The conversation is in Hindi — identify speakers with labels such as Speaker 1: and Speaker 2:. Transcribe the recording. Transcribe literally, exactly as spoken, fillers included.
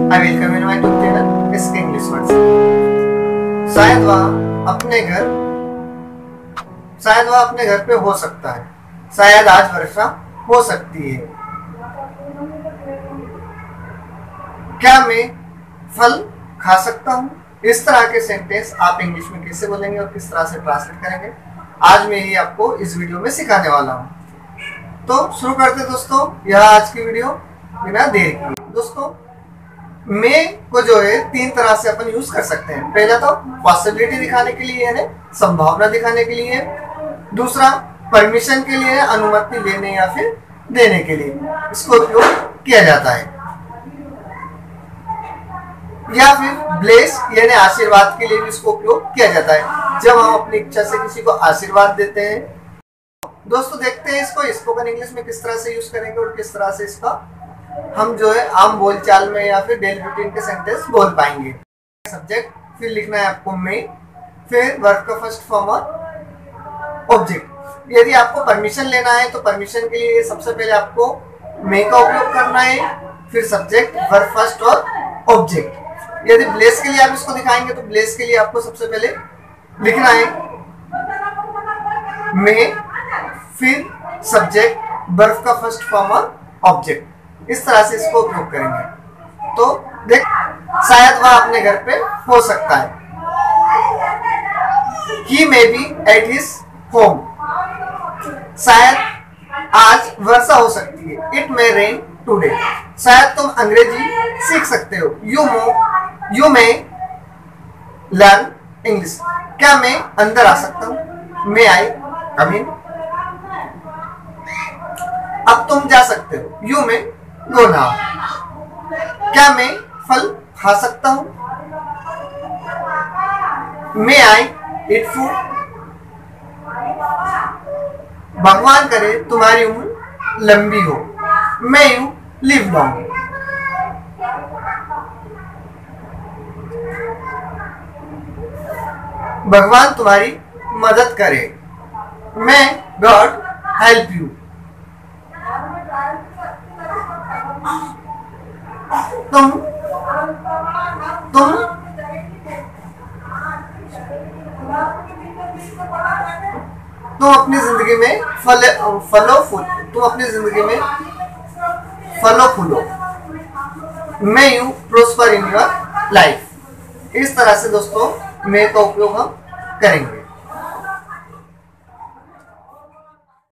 Speaker 1: I welcome in my YouTube channel S K English words. शायद वह अपने घर शायद वह अपने घर पे हो सकता है। शायद आज वर्षा हो सकती है। क्या मैं फल खा सकता हूँ? इस तरह के सेंटेंस आप इंग्लिश में कैसे बोलेंगे और किस तरह से ट्रांसलेट करेंगे, आज मैं ही आपको इस वीडियो में सिखाने वाला हूँ। तो शुरू करते हैं दोस्तों, यह आज की वीडियो बिना देर किए। दोस्तों, मैं को जो है तीन तरह से अपन यूज कर सकते हैं। पहला तो पॉसिबिलिटी दिखाने के लिए है, संभावना दिखाने के लिए। दूसरा परमिशन के लिए, अनुमति लेने या फिर देने के लिए इसको उपयोग किया जाता है। या फिर ब्लेस यानी आशीर्वाद के लिए भी इसको उपयोग किया जाता है, जब हम अपनी इच्छा से किसी को आशीर्वाद देते हैं। दोस्तों, देखते हैं इसको स्पोकन इंग्लिश में किस तरह से यूज करेंगे और किस तरह से इसका हम जो है आम बोलचाल में या फिर डेली रूटीन के सेंटेंस बोल पाएंगे। सब्जेक्ट, फिर लिखना है आपको मैं, फिर वर्ब का फर्स्ट फॉर्म और ऑब्जेक्ट। यदि आपको परमिशन लेना है तो परमिशन के लिए सबसे पहले आपको मैं का उपयोग करना है, फिर सब्जेक्ट, वर्ब फर्स्ट और ऑब्जेक्ट। यदि ब्लेस के लिए आप इसको दिखाएंगे तो ब्लेस के लिए आपको सबसे पहले लिखना है मैं, फिर सब्जेक्ट, वर्ब का फर्स्ट फॉर्म और ऑब्जेक्ट। इस तरह से इसको उपयोग करेंगे। तो देख, शायद वह अपने घर पे हो सकता है। He may be at his home। शायद आज वर्षा हो सकती है। It may rain today। शायद तुम अंग्रेजी सीख सकते हो। You may, you may learn English। क्या मैं अंदर आ सकता हूँ? May I come in? अब तुम जा सकते हो। You may go now। क्या मैं फल खा सकता हूँ? May I eat food? भगवान करे तुम्हारी उम्र लंबी हो। May you live long। भगवान तुम्हारी मदद करे। May God help you। तुम तुम तुम अपनी जिंदगी में फल फलो फूल तुम अपनी जिंदगी में फलो फूलो। May you prosper in your life. इस तरह से दोस्तों मे का उपयोग हम करेंगे।